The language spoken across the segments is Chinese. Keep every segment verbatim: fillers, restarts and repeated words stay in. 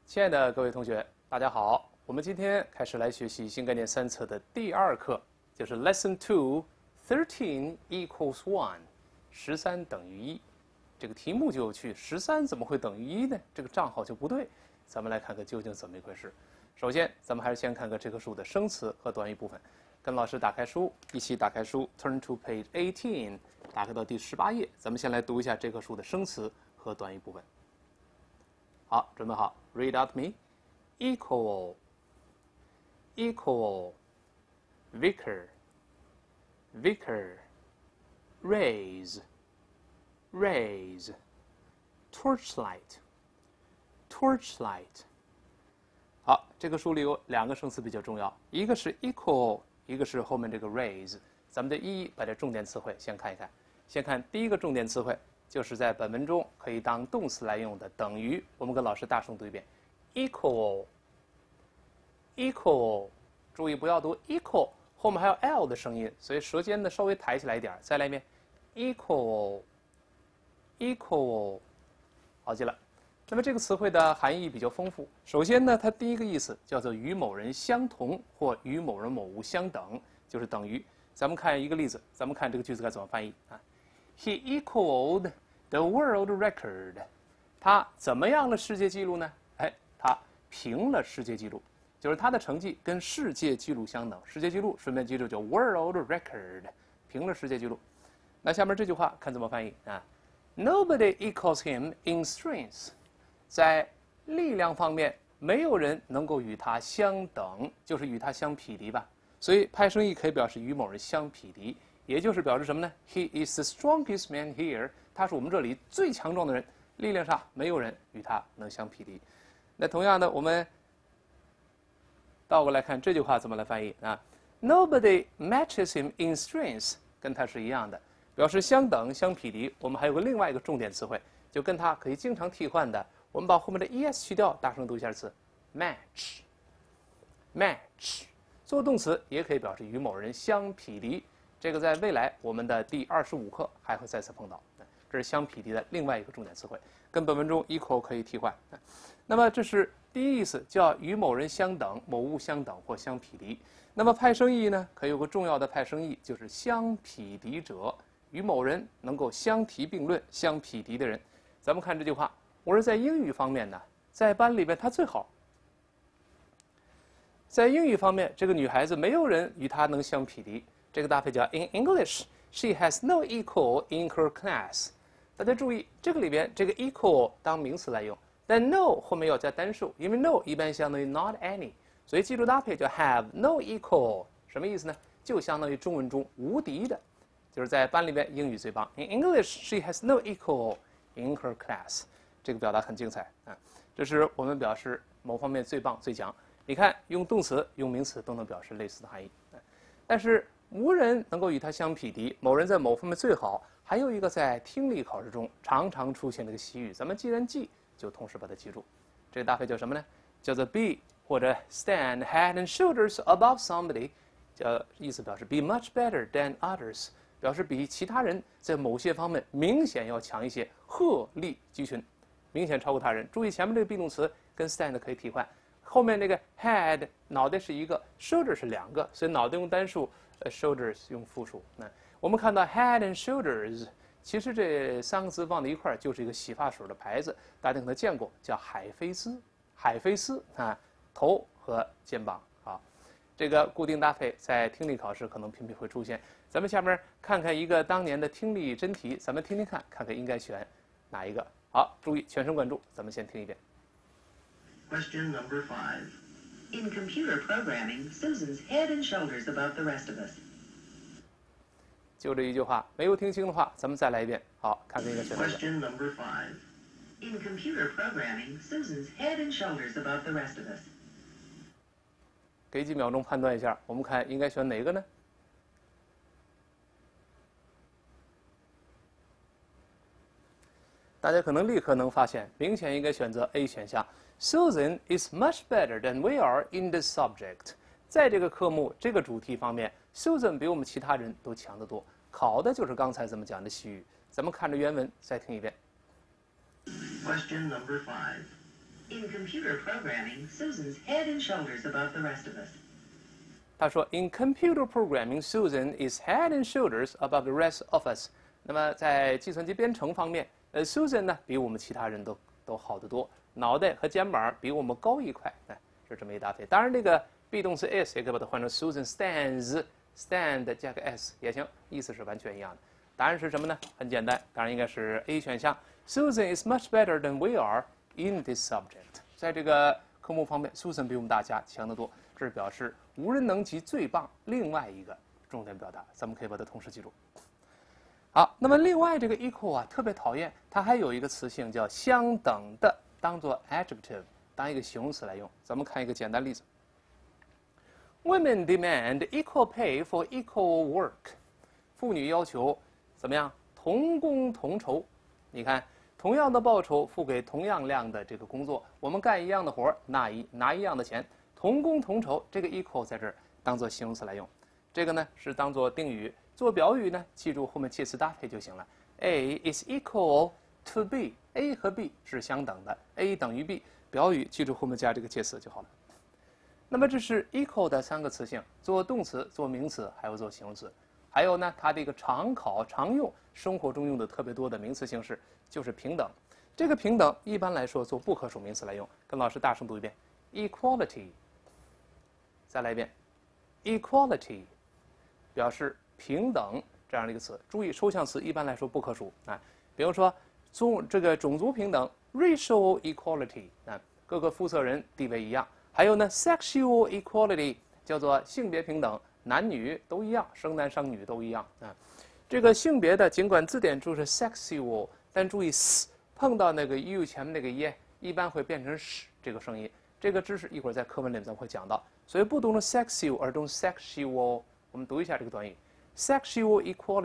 亲爱的各位同学，大家好。我们今天开始来学习新概念三册的第二课，就是 Lesson Two Thirteen equals one， 十三等于一。这个题目就有趣，十三怎么会等于一呢？这个账号就不对。咱们来看看究竟怎么一回事。首先，咱们还是先看看这棵树的生词和短语部分。跟老师打开书，一起打开书 ，Turn to page eighteen， 打开到第十八页。咱们先来读一下这棵树的生词和短语部分。好，准备好 ，Read out me. Equal, equal, vicar, vicar, raise, raise, torchlight, torchlight. 好，这个书里有两个生词比较重要，一个是 equal， 一个是后面这个 raise。咱们就一一把这重点词汇先看一看。先看第一个重点词汇，就是在本文中可以当动词来用的等于。我们跟老师大声读一遍。Equal, equal， 注意不要读 equal， 后面还有 l 的声音，所以舌尖呢稍微抬起来一点。再来一遍 ，equal, equal， 好记了。那么这个词汇的含义比较丰富。首先呢，它第一个意思叫做与某人相同或与某人某物相等，就是等于。咱们看一个例子，咱们看这个句子该怎么翻译啊 ？He equaled the world record。他怎么样了世界纪录呢？哎，他平了世界纪录，就是他的成绩跟世界纪录相等。世界纪录顺便记住叫 world record， 平了世界纪录。那下面这句话看怎么翻译啊 ？Nobody equals him in strength。在力量方面，没有人能够与他相等，就是与他相匹敌吧。所以派生意可以表示与某人相匹敌，也就是表示什么呢 ？He is the strongest man here。他是我们这里最强壮的人，力量上没有人与他能相匹敌。那同样的，我们倒过来看这句话怎么来翻译啊 ？Nobody matches him in strength， 跟他是一样的，表示相等、相匹敌。我们还有个另外一个重点词汇，就跟它可以经常替换的。我们把后面的 es 去掉，大声读一下词 match，match 做动词也可以表示与某人相匹敌。这个在未来我们的第二十五课还会再次碰到。这是相匹敌的另外一个重点词汇，跟本文中 equal 可以替换。那么这是第一意思，叫与某人相等、某物相等或相匹敌。那么派生意呢，可以有个重要的派生意，就是相匹敌者，与某人能够相提并论、相匹敌的人。咱们看这句话，我是在英语方面呢，在班里边她最好。在英语方面，这个女孩子没有人与她能相匹敌。这个搭配叫 In English, she has no equal in her class。大家注意，这个里边这个 equal 当名词来用，但 no 后面要加单数，因为 no 一般相当于 not any， 所以记住搭配叫 have no equal， 什么意思呢？就相当于中文中无敌的，就是在班里边英语最棒。In English, she has no equal in her class。这个表达很精彩啊，这是我们表示某方面最棒最强。你看，用动词、用名词都能表示类似的含义，但是无人能够与他相匹敌。某人在某方面最好。还有一个在听力考试中常常出现的一个习语，咱们既然记，就同时把它记住。这个搭配叫什么呢？叫做 be 或者 stand head and shoulders above somebody， 叫意思表示 be much better than others， 表示比其他人在某些方面明显要强一些，鹤立鸡群，明显超过他人。注意前面这个 be 动词跟 stand 可以替换，后面那个 head 脑袋是一个 ，shoulder 是两个，所以脑袋用单数，呃 shoulders 用复数。那我们看到 head and shoulders， 其实这三个字放在一块儿就是一个洗发水的牌子，大家可能见过，叫海飞丝。海飞丝啊，头和肩膀啊，这个固定搭配在听力考试可能频频会出现。咱们下面看看一个当年的听力真题，咱们听听看，看看应该选哪一个。好，注意全神贯注，咱们先听一遍。 Question number five. In computer programming, Susan's head and shoulders above the rest of us. 就这一句话，没有听清的话，咱们再来一遍。好，看看应该选哪个。 Question number five. In computer programming, Susan's head and shoulders above the rest of us. 给几秒钟判断一下，我们看应该选哪个呢？大家可能立刻能发现，明显应该选择 A 选项。Susan is much better than we are in this subject。在这个科目、这个主题方面 ，Susan 比我们其他人都强得多。考的就是刚才咱们讲的西语。咱们看着原文再听一遍。 Question number five. In computer programming, Susan's head and shoulders above the rest of us. 他说 ，In computer programming, Susan is head and shoulders above the rest of us。那么在计算机编程方面，呃，Susan 呢比我们其他人都都好得多，脑袋和肩膀比我们高一块，哎，是这么一搭配。当然，这个 be 动词 is 也可以把它换成 Susan stands，stand 加个 s 也行，意思是完全一样的。答案是什么呢？很简单，当然应该是 A 选项。Susan is much better than we are in this subject。在这个科目方面 ，Susan 比我们大家强得多。这是表示无人能及最棒另外一个重点表达，咱们可以把它同时记住。好，那么另外这个 equal 啊，特别讨厌，它还有一个词性叫相等的，当做 adjective 当一个形容词来用。咱们看一个简单例子 ：Women demand equal pay for equal work。妇女要求怎么样？同工同酬。你看，同样的报酬付给同样量的这个工作，我们干一样的活儿，拿一拿一样的钱。同工同酬，这个 equal 在这儿当做形容词来用，这个呢是当做定语，做表语呢，记住后面介词搭配就行了。A is equal to B，A 和 B 是相等的 ，A 等于 B， 表语记住后面加这个介词就好了。那么这是 equal 的三个词性，做动词、做名词，还有做形容词。还有呢，它的一个常考、常用、生活中用的特别多的名词形式就是平等。这个平等一般来说做不可数名词来用，跟老师大声读一遍 ：equality。再来一遍 ，equality 表示平等这样的一个词。注意，抽象词一般来说不可数啊。比如说，种这个种族平等 （racial equality） 啊，各个肤色人地位一样。还有呢 ，sexual equality 叫做性别平等，男女都一样，生男生女都一样啊。这个性别的，尽管字典注是 sexual， 但注意 s 碰到那个 u 前面那个 e， 一般会变成 sh 这个声音。这个知识一会儿在课文里咱们会讲到。所以不读成 sexual 而读 sexual， 我们读一下这个短语 ：sexual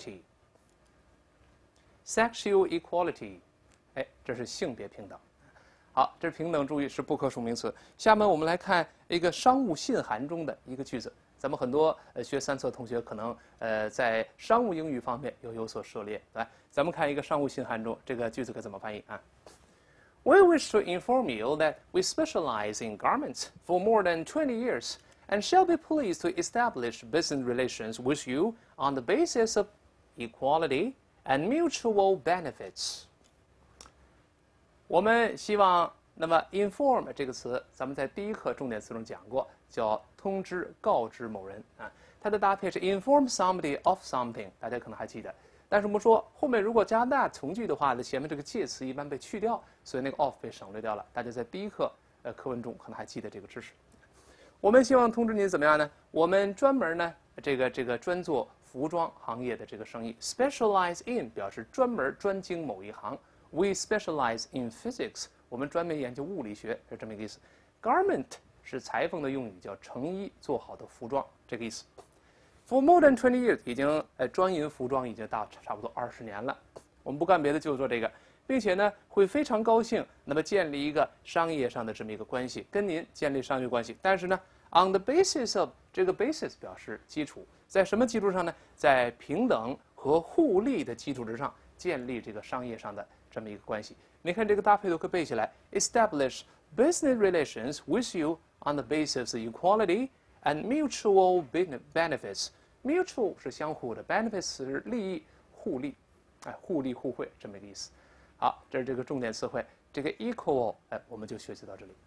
equality。sexual equality， 哎，这是性别平等。好，这是平等，注意是不可数名词。下面我们来看一个商务信函中的一个句子。咱们很多呃学三册同学可能呃在商务英语方面有有所涉猎。来，咱们看一个商务信函中这个句子该怎么翻译啊？ We wish to inform you that we specialize in garments for more than twenty years and shall be pleased to establish business relations with you on the basis of equality and mutual benefits. 我们希望，那么 inform 这个词，咱们在第一课重点词中讲过，叫通知、告知某人啊。它的搭配是 inform somebody of something， 大家可能还记得。但是我们说后面如果加 that 从句的话，那前面这个介词一般被去掉，所以那个 of 被省略掉了。大家在第一课呃课文中可能还记得这个知识。我们希望通知您怎么样呢？我们专门呢这个这个专做服装行业的这个生意 ，specialize in 表示专门专精某一行。We specialize in physics， 我们专门研究物理学，是这么一个意思。Garment 是裁缝的用语，叫成衣做好的服装，这个意思。For more than twenty years， 已经呃专营服装已经大差不多二十年了。我们不干别的，就做这个，并且呢会非常高兴，那么建立一个商业上的这么一个关系，跟您建立商业关系。但是呢 ，on the basis of 这个 basis 表示基础，在什么基础上呢？在平等和互利的基础之上建立这个商业上的这么一个关系。你看这个搭配都可以背起来 ：establish business relations with you on the basis of equality and mutual benefits。mutual 是相互的 ，benefits 是利益、互利，哎，互利互惠这么一个意思。好，这是这个重点词汇，这个 equal， 哎，我们就学习到这里。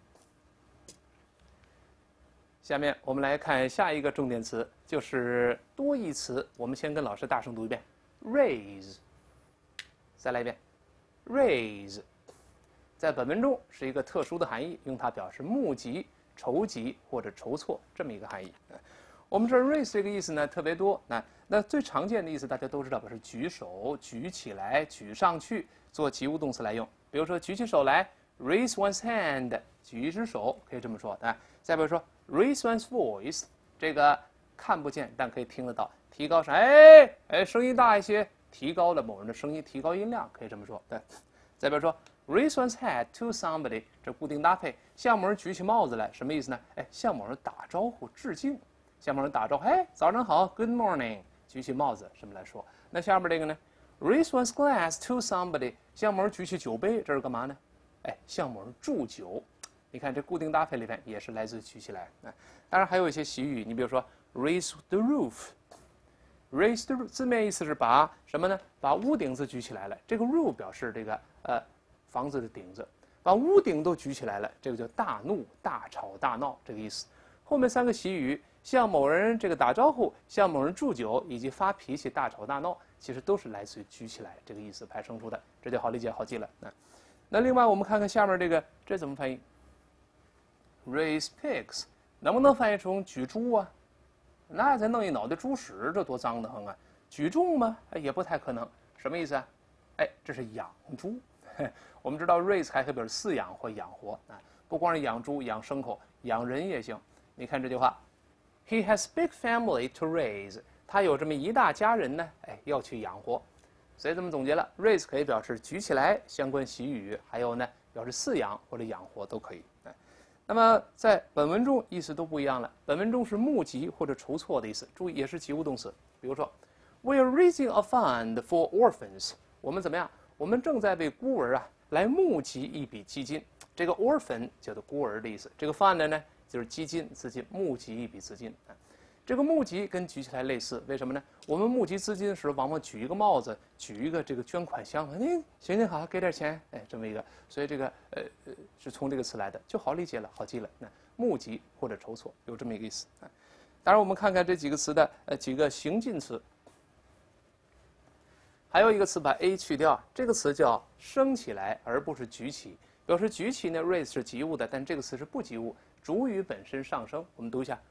下面我们来看下一个重点词，就是多义词。我们先跟老师大声读一遍 ，raise。再来一遍 ，raise。在本文中是一个特殊的含义，用它表示募集、筹集或者筹措这么一个含义。我们这 raise 这个意思呢特别多，那那最常见的意思大家都知道，是举手、举起来、举上去，做及物动词来用。比如说举起手来 ，raise one's hand， 举一只手，可以这么说啊。再比如说 raise one's voice， 这个看不见但可以听得到，提高声，哎哎，声音大一些，提高了某人的声音，提高音量，可以这么说。对，再比如说 raise one's hat to somebody， 这固定搭配，向某人举起帽子来，什么意思呢？哎，向某人打招呼，致敬。向某人打招呼，哎，早上好 ，Good morning， 举起帽子，什么来说？那下面这个呢 ，raise one's glass to somebody， 向某人举起酒杯，这是干嘛呢？哎，向某人祝酒， 你看这固定搭配里面也是来自于举起来。啊，当然还有一些习语，你比如说 raise the roof。raise the roof 字面意思是把什么呢？把屋顶子举起来了。这个 roof 表示这个呃房子的顶子，把屋顶都举起来了，这个叫大怒、大吵大闹这个意思。后面三个习语，向某人这个打招呼，向某人祝酒，以及发脾气、大吵大闹，其实都是来自于举起来这个意思派生出的，这就好理解好记了。啊，那另外我们看看下面这个，这怎么翻译 ？raise pigs 能不能翻译成举猪啊？那再弄一脑袋猪屎，这多脏得很啊！举重吗？也不太可能。什么意思啊？哎，这是养猪。我们知道 raise 还可以表示饲养或养活啊，不光是养猪、养牲口，养人也行。你看这句话 ，He has big family to raise。他有这么一大家人呢，哎，要去养活。所以这么总结了 ，raise 可以表示举起来，相关习语，还有呢表示饲养或者养活都可以。哎，那么在本文中意思都不一样了。本文中是募集或者筹措的意思，注意也是及物动词。比如说 ，We are raising a fund for orphans。我们怎么样？我们正在为孤儿啊来募集一笔基金。这个 orphan 叫做孤儿的意思，这个 fund 呢就是基金资金，募集一笔资金。这个募集跟举起来类似，为什么呢？我们募集资金时往往举一个帽子，举一个这个捐款箱，你行行好，给点钱，哎，这么一个，所以这个呃呃是从这个词来的，就好理解了，好记了。那募集或者筹措有这么一个意思啊。当然，我们看看这几个词的呃几个形近词。还有一个词把 a 去掉，这个词叫升起来，而不是举起。表示举起呢 ，raise 是及物的，但这个词是不及物，主语本身上升。我们读一下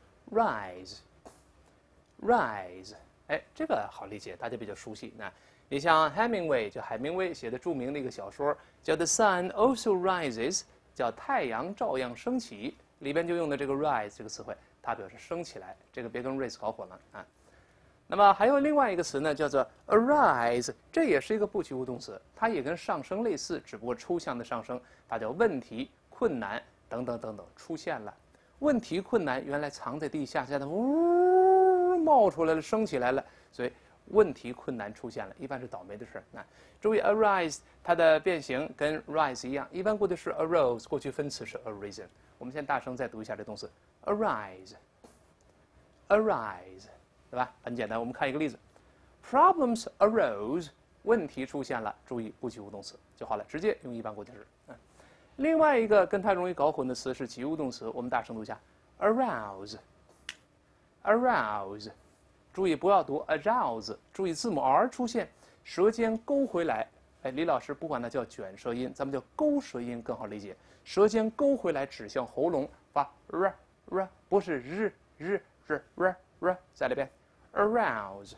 rise，rise， 哎，这个好理解，大家比较熟悉。那你像 Hemingway， 就海明威写的著名的一个小说叫 The Sun Also Rises， 叫太阳照样升起，里边就用的这个 rise 这个词汇，它表示升起来，这个别跟 raise 搞混了啊。那么还有另外一个词呢，叫做 arise， 这也是一个不及物动词，它也跟上升类似，只不过抽象的上升，它叫问题、困难等等等等出现了。问题、困难原来藏在地下，现在呜冒出来了，升起来了，所以问题、困难出现了，一般是倒霉的事儿。那注意 arise 它的变形跟 rise 一样，一般过去式 arose， 过去分词是 arisen。我们先大声再读一下这动词 arise，arise。对吧？很简单，我们看一个例子 ：Problems arose， 问题出现了，注意不及物动词就好了，直接用一般过去式。嗯，另外一个跟它容易搞混的词是及物动词，我们大声读一下 ：arouse，arouse。注意不要读 arouse， 注意字母 r 出现，舌尖勾回来。哎，李老师不管它叫卷舌音，咱们叫勾舌音更好理解。舌尖勾回来指向喉咙，发 r r， 不是日日日 r r， 再来一遍。arouse，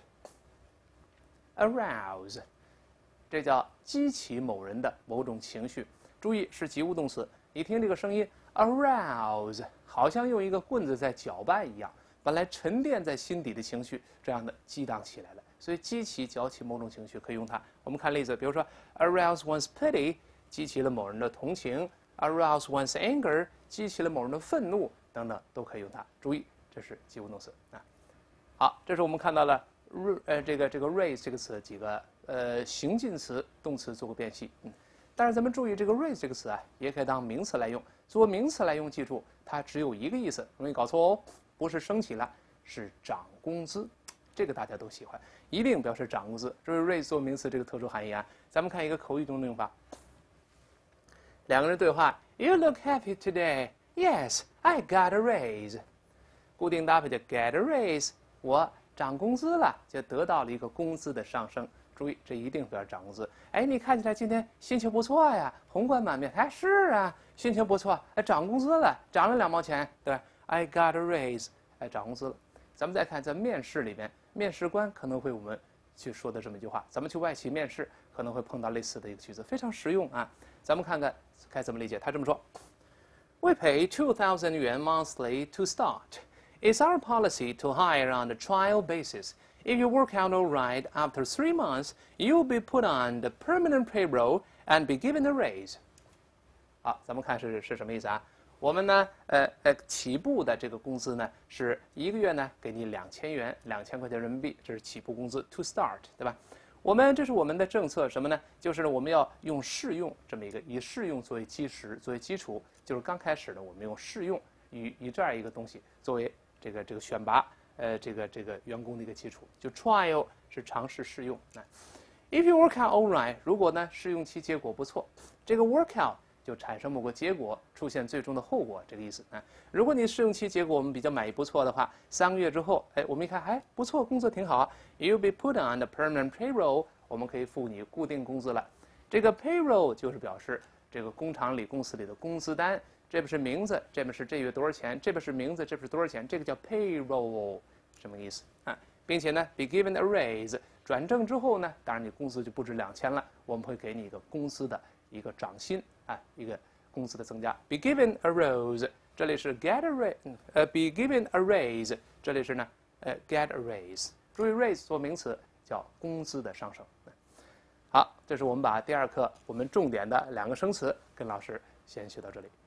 arouse， 这叫激起某人的某种情绪。注意是及物动词，你听这个声音 arouse， 好像用一个棍子在搅拌一样，本来沉淀在心底的情绪，这样的激荡起来了。所以激起、搅起某种情绪可以用它。我们看例子，比如说 arouse one's pity， 激起了某人的同情 ；arouse one's anger， 激起了某人的愤怒，等等都可以用它。注意，这是及物动词啊。好，这是我们看到了呃这个这个 raise 这个词几个呃形近词动词做过辨析，嗯，但是咱们注意这个 raise 这个词啊，也可以当名词来用。做名词来用，记住它只有一个意思，容易搞错哦，不是升起了，是涨工资，这个大家都喜欢，一定表示涨工资。这是 raise 做名词这个特殊含义啊。咱们看一个口语中的用法，两个人对话 ：You look happy today. Yes, I got a raise. 固定搭配的 get a raise。我涨工资了，就得到了一个工资的上升。注意，这一定表示涨工资。哎，你看起来今天心情不错呀，红光满面。哎，是啊，心情不错，哎，涨工资了，涨了两毛钱，对吧 ？I got a raise， 哎，涨工资了。咱们再看，在面试里面，面试官可能会我们去说的这么一句话，咱们去外企面试可能会碰到类似的一个句子，非常实用啊。咱们看看该怎么理解。他这么说 ：We pay two thousand yuan monthly to start.It's our policy to hire on a trial basis. If you work out all right, after three months, you'll be put on the permanent payroll and be given a raise. 好，咱们看是是什么意思啊？我们呢，呃呃，起步的这个工资呢，是一个月呢给你两千元，两千块钱人民币，这是起步工资 to start， 对吧？ 我们这是我们的政策什么呢？就是呢，我们要用试用这么一个，以试用作为基石，作为基础。就是刚开始呢，我们用试用以以这样一个东西作为这个这个选拔呃这个这个员工的一个基础。就 trial 是尝试试用。那 if you work out all right， 如果呢试用期结果不错，这个 work out 就产生某个结果，出现最终的后果，这个意思啊。如果你试用期结果我们比较满意不错的话，三个月之后，哎，我们一看，哎，不错，工作挺好啊 ，you'll be put on the permanent payroll， 我们可以付你固定工资了。这个 payroll 就是表示这个工厂里、公司里的工资单，这边是名字，这边是这月多少钱，这边是名字，这边是多少钱，这个叫 payroll， 什么意思啊？并且呢 ，be given a raise， 转正之后呢，当然你工资就不止两千了，我们会给你一个工资的一个涨薪。啊，一个工资的增加 ，be given a raise， 这里是 get a raise， 呃 ，be given a raise， 这里是呢，呃 ，get a raise。注意 raise 做名词叫工资的上升。好，这是我们把第二课我们重点的两个生词跟老师先学到这里。